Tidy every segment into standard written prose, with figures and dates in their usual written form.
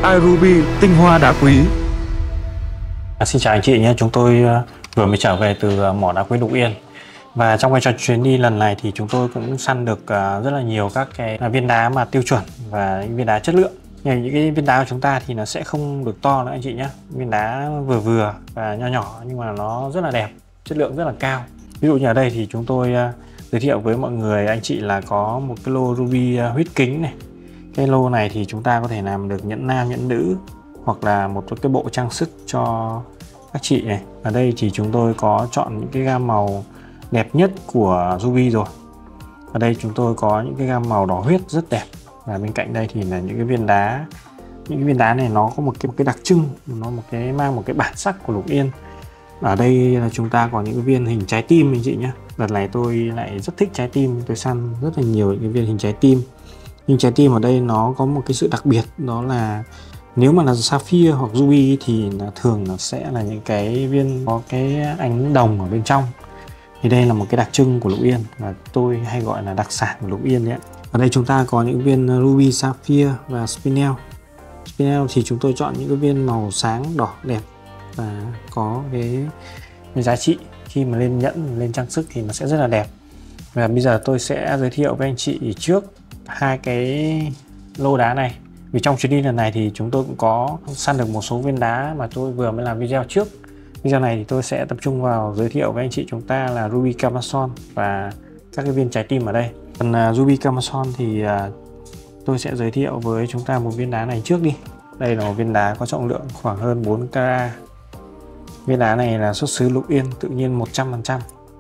iRuby tinh hoa đá quý. Xin chào anh chị nhé, chúng tôi vừa mới trở về từ mỏ đá quý Lục Yên. Và trong cái chuyến đi lần này thì chúng tôi cũng săn được rất là nhiều các cái viên đá mà tiêu chuẩn và những viên đá chất lượng. Những cái viên đá của chúng ta thì nó sẽ không được to nữa anh chị nhé. Viên đá vừa vừa và nho nhỏ nhưng mà nó rất là đẹp, chất lượng rất là cao. Ví dụ như ở đây thì chúng tôi giới thiệu với mọi người anh chị là có một cái lô ruby huyết kính này. Cái lô này thì chúng ta có thể làm được nhẫn nam, nhẫn nữ hoặc là một cái bộ trang sức cho các chị này. Ở đây thì chúng tôi có chọn những cái gam màu đẹp nhất của ruby rồi. Ở đây chúng tôi có những cái gam màu đỏ huyết rất đẹp. Và bên cạnh đây thì là những cái viên đá. Những cái viên đá này nó có một cái đặc trưng, nó mang một cái bản sắc của Lục Yên. Ở đây là chúng ta có những cái viên hình trái tim anh chị nhé. Đợt này tôi lại rất thích trái tim, tôi săn rất là nhiều những cái viên hình trái tim. Nhưng trái tim ở đây nó có một cái sự đặc biệt, đó là nếu mà là sapphire hoặc ruby thì thường nó sẽ là những cái viên có cái ánh đồng ở bên trong. Thì đây là một cái đặc trưng của Lục Yên và tôi hay gọi là đặc sản của Lục Yên đấy. Ở đây chúng ta có những viên ruby, sapphire và spinel. Spinel thì chúng tôi chọn những cái viên màu sáng đỏ đẹp và có cái giá trị khi mà lên nhẫn, lên trang sức thì nó sẽ rất là đẹp. Và bây giờ tôi sẽ giới thiệu với anh chị trước hai cái lô đá này. Vì trong chuyến đi lần này thì chúng tôi cũng có săn được một số viên đá mà tôi vừa mới làm video trước. Video này thì tôi sẽ tập trung vào giới thiệu với anh chị chúng ta là ruby Camason và các cái viên trái tim ở đây. Phần ruby Camason thì tôi sẽ giới thiệu với chúng ta một viên đá này trước đi. Đây là một viên đá có trọng lượng khoảng hơn 4 carat. Viên đá này là xuất xứ Lục Yên, tự nhiên 100%.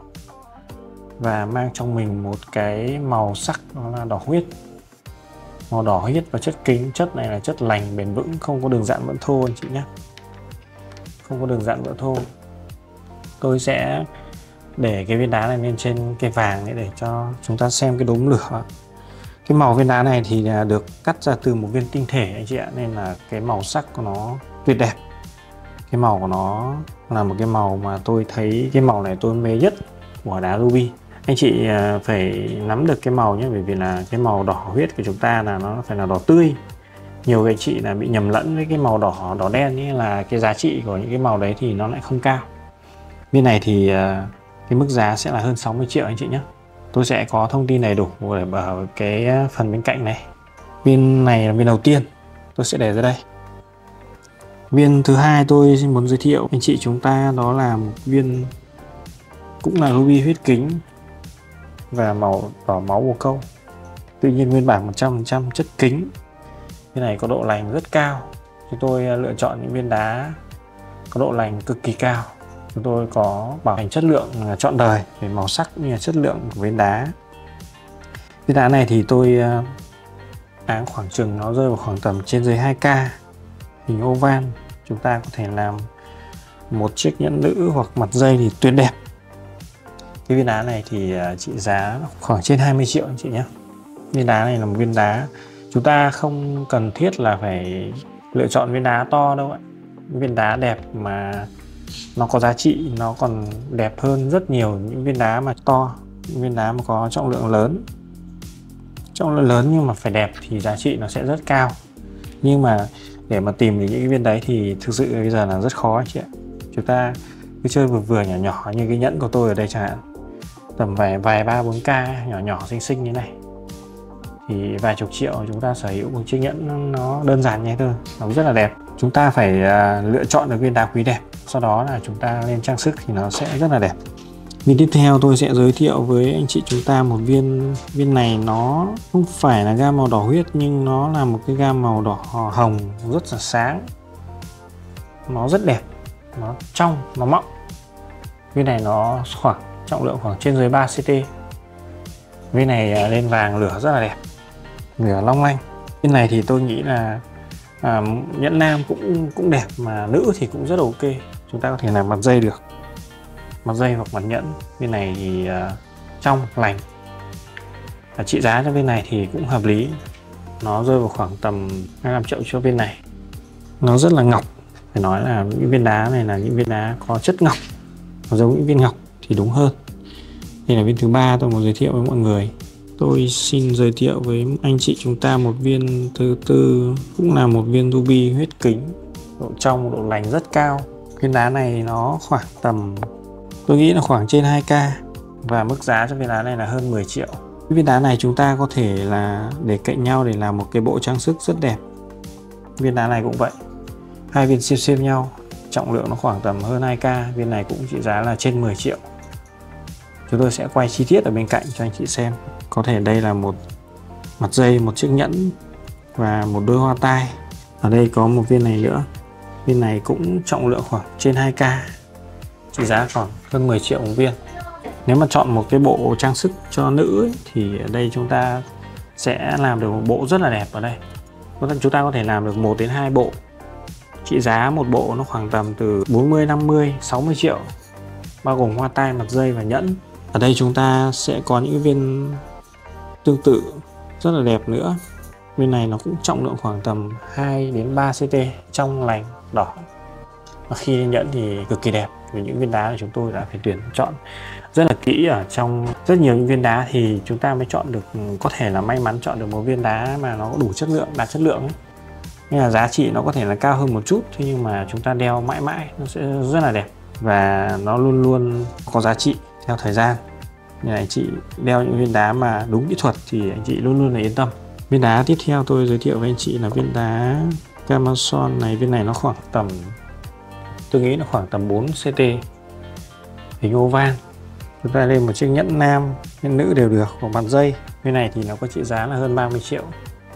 Và mang trong mình một cái màu sắc đó là đỏ huyết. Màu đỏ huyết và chất kính. Chất này là chất lành, bền vững, không có đường dạn vỡ thô anh chị nhé. Không có đường dạn vỡ thô. Tôi sẽ để cái viên đá này lên trên cây vàng để cho chúng ta xem cái đốm lửa. Cái màu viên đá này thì được cắt ra từ một viên tinh thể anh chị ạ, nên là cái màu sắc của nó tuyệt đẹp. Cái màu của nó là một cái màu mà tôi thấy cái màu này tôi mê nhất của đá ruby. Anh chị phải nắm được cái màu nhé, bởi vì là cái màu đỏ huyết của chúng ta là nó phải là đỏ tươi. Nhiều anh chị là bị nhầm lẫn với cái màu đỏ đen, như là cái giá trị của những cái màu đấy thì nó lại không cao. Viên này thì cái mức giá sẽ là hơn 60 triệu anh chị nhé. Tôi sẽ có thông tin đầy đủ ở cái phần bên cạnh này. Viên này là viên đầu tiên, tôi sẽ để ra đây. Viên thứ hai tôi xin muốn giới thiệu anh chị chúng ta đó là một viên cũng là ruby huyết kính và màu đỏ máu bồ câu. Tự nhiên nguyên bản 100% chất kính. Viên này có độ lành rất cao. Chúng tôi lựa chọn những viên đá có độ lành cực kỳ cao. Chúng tôi có bảo hành chất lượng trọn đời về màu sắc cũng như là chất lượng của viên đá. Viên đá này thì tôi áng khoảng chừng nó rơi vào khoảng tầm trên dưới 2k, hình oval. Chúng ta có thể làm một chiếc nhẫn nữ hoặc mặt dây thì tuyệt đẹp. Cái viên đá này thì trị giá khoảng trên 20 triệu anh chị nhé. Viên đá này là một viên đá chúng ta không cần thiết là phải lựa chọn viên đá to đâu ạ. Viên đá đẹp mà nó có giá trị, nó còn đẹp hơn rất nhiều những viên đá mà to, những viên đá mà có trọng lượng lớn. Trọng lượng lớn nhưng mà phải đẹp thì giá trị nó sẽ rất cao. Nhưng mà để mà tìm được những cái viên đấy thì thực sự bây giờ là rất khó anh chị ạ. Chúng ta cứ chơi vừa vừa nhỏ nhỏ như cái nhẫn của tôi ở đây chẳng hạn, tầm vài 3-4k nhỏ nhỏ xinh xinh như này thì vài chục triệu chúng ta sở hữu một chiếc nhẫn nó đơn giản như thế thôi, nó rất là đẹp. Chúng ta phải lựa chọn được viên đá quý đẹp, sau đó là chúng ta lên trang sức thì nó sẽ rất là đẹp. Viên tiếp theo tôi sẽ giới thiệu với anh chị chúng ta một viên này nó không phải là gam màu đỏ huyết nhưng nó là một cái gam màu đỏ hồng rất là sáng. Nó rất đẹp, nó trong, nó mọng. Viên này nó trọng lượng khoảng trên dưới 3 ct. Viên này lên vàng lửa rất là đẹp, lửa long lanh. Viên này thì tôi nghĩ là nhẫn nam cũng đẹp mà nữ thì cũng rất là ok. Chúng ta có thể làm mặt dây được, mặt dây hoặc mặt nhẫn. Viên này thì trong lành. Trị giá cho viên này thì cũng hợp lý, nó rơi vào khoảng tầm 25 triệu cho viên này. Nó rất là ngọc, phải nói là những viên đá này là những viên đá có chất ngọc, nó giống những viên ngọc thì đúng hơn. Đây là viên thứ ba tôi muốn giới thiệu với mọi người. Tôi xin giới thiệu với anh chị chúng ta một viên thứ tư, cũng là một viên ruby huyết kính, độ trong độ lành rất cao. Viên đá này nó khoảng tầm, tôi nghĩ là khoảng trên 2k, và mức giá cho viên đá này là hơn 10 triệu. Viên đá này chúng ta có thể là để cạnh nhau để làm một cái bộ trang sức rất đẹp. Viên đá này cũng vậy, hai viên xem nhau, trọng lượng nó khoảng tầm hơn 2k. Viên này cũng trị giá là trên 10 triệu. Chúng tôi sẽ quay chi tiết ở bên cạnh cho anh chị xem. Có thể đây là một mặt dây, một chiếc nhẫn và một đôi hoa tai. Ở đây có một viên này nữa. Viên này cũng trọng lượng khoảng trên 2k, trị giá khoảng hơn 10 triệu một viên. Nếu mà chọn một cái bộ trang sức cho nữ ấy, thì ở đây chúng ta sẽ làm được một bộ rất là đẹp ở đây. Chúng ta có thể làm được 1 đến 2 bộ. Trị giá một bộ nó khoảng tầm từ 40, 50, 60 triệu, bao gồm hoa tai, mặt dây và nhẫn. Ở đây chúng ta sẽ có những viên tương tự rất là đẹp nữa. Viên này nó cũng trọng lượng khoảng tầm 2 đến 3 cm, trong lành, đỏ. Và khi lên nhẫn thì cực kỳ đẹp. Vì những viên đá của chúng tôi đã phải tuyển chọn rất là kỹ. Ở trong rất nhiều những viên đá thì chúng ta mới chọn được, có thể là may mắn chọn được một viên đá mà nó có đủ chất lượng, đạt chất lượng ấy. Nên là giá trị nó có thể là cao hơn một chút, thế nhưng mà chúng ta đeo mãi mãi nó sẽ rất là đẹp và nó luôn luôn có giá trị theo thời gian. Nên là anh chị đeo những viên đá mà đúng kỹ thuật thì anh chị luôn luôn là yên tâm. Viên đá tiếp theo tôi giới thiệu với anh chị là viên đá Camason này. Viên này nó khoảng tầm, tôi nghĩ nó khoảng tầm 4 cm, hình oval. Chúng ta lên một chiếc nhẫn nam, nhẫn nữ đều được, của mặt dây. Viên này thì nó có trị giá là hơn 30 triệu.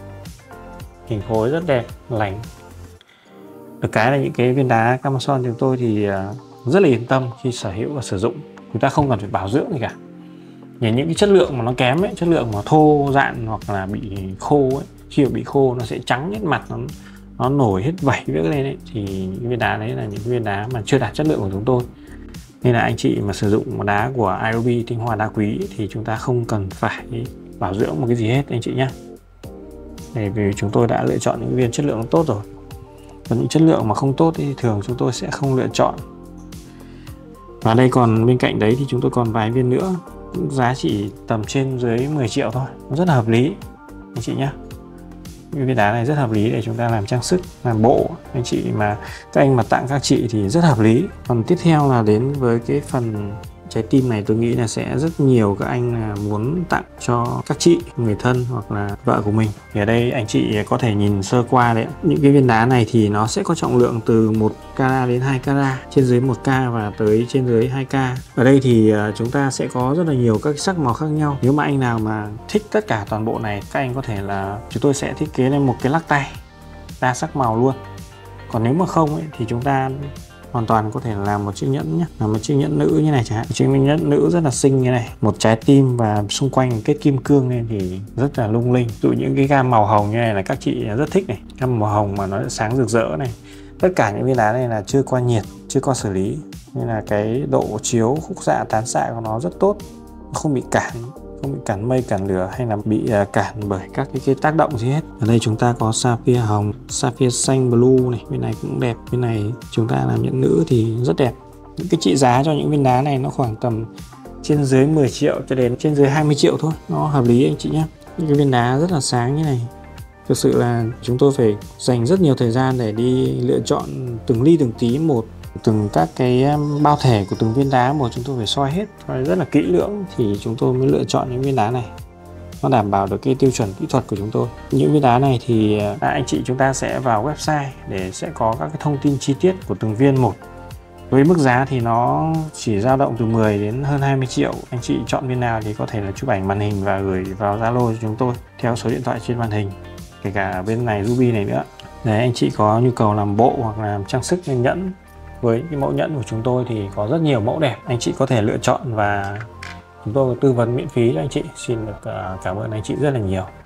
Hình khối rất đẹp, lành. Được cái là những cái viên đá Camason chúng tôi thì rất là yên tâm khi sở hữu và sử dụng. Chúng ta không cần phải bảo dưỡng gì cả. Những cái chất lượng mà nó kém ấy, chất lượng mà thô rạn hoặc là bị khô ấy, khi bị khô nó sẽ trắng hết mặt, nó nổi hết vảy vỡ lên ấy, thì những viên đá đấy là những viên đá mà chưa đạt chất lượng của chúng tôi. Nên là anh chị mà sử dụng đá của iRuby tinh hoa đá quý thì chúng ta không cần phải bảo dưỡng một cái gì hết anh chị nhé. Vì chúng tôi đã lựa chọn những viên chất lượng tốt rồi. Còn những chất lượng mà không tốt thì thường chúng tôi sẽ không lựa chọn. Và đây còn bên cạnh đấy thì chúng tôi còn vài viên nữa, cũng giá chỉ tầm trên dưới 10 triệu thôi. Nó rất là hợp lý anh chị nhé. Viên đá này rất hợp lý để chúng ta làm trang sức, làm bộ. Anh chị mà các anh mà tặng các chị thì rất hợp lý. Còn tiếp theo là đến với cái phần trái tim này, tôi nghĩ là sẽ rất nhiều các anh muốn tặng cho các chị, người thân hoặc là vợ của mình. Thì ở đây anh chị có thể nhìn sơ qua đấy. Những cái viên đá này thì nó sẽ có trọng lượng từ 1 carat đến 2 carat, trên dưới 1k và tới trên dưới 2k. Ở đây thì chúng ta sẽ có rất là nhiều các sắc màu khác nhau. Nếu mà anh nào mà thích tất cả toàn bộ này, các anh có thể là chúng tôi sẽ thiết kế lên một cái lắc tay đa sắc màu luôn. Còn nếu mà không ấy, thì chúng ta hoàn toàn có thể làm một chiếc nhẫn nhé, làm một chiếc nhẫn nữ như này chẳng hạn. Chiếc nhẫn nữ rất là xinh như này, một trái tim và xung quanh kết kim cương lên thì rất là lung linh. Dụ những cái gam màu hồng như này là các chị rất thích này, gam màu hồng mà nó sáng rực rỡ này. Tất cả những viên đá này là chưa qua nhiệt, chưa qua xử lý, nên là cái độ chiếu, khúc xạ, tán xạ của nó rất tốt, không bị cản mây, cản lửa hay là bị cản bởi các cái tác động gì hết. Ở đây chúng ta có sapphire hồng, sapphire xanh blue này, bên này cũng đẹp. Bên này chúng ta làm nhẫn nữ thì rất đẹp. Những cái trị giá cho những viên đá này nó khoảng tầm trên dưới 10 triệu cho đến trên dưới 20 triệu thôi, nó hợp lý anh chị nhé. Những cái viên đá rất là sáng như này, thực sự là chúng tôi phải dành rất nhiều thời gian để đi lựa chọn từng ly từng tí một, từng các cái bao thể của từng viên đá một. Chúng tôi phải soi hết rất là kỹ lưỡng thì chúng tôi mới lựa chọn những viên đá này, nó đảm bảo được cái tiêu chuẩn kỹ thuật của chúng tôi. Những viên đá này thì anh chị chúng ta sẽ vào website để sẽ có các cái thông tin chi tiết của từng viên một. Với mức giá thì nó chỉ dao động từ 10 đến hơn 20 triệu. Anh chị chọn viên nào thì có thể là chụp ảnh màn hình và gửi vào Zalo cho chúng tôi theo số điện thoại trên màn hình, kể cả bên này ruby này nữa. Để anh chị có nhu cầu làm bộ hoặc làm trang sức lên nhẫn, với cái mẫu nhẫn của chúng tôi thì có rất nhiều mẫu đẹp, anh chị có thể lựa chọn và chúng tôi tư vấn miễn phí cho anh chị. Xin được cảm ơn anh chị rất là nhiều.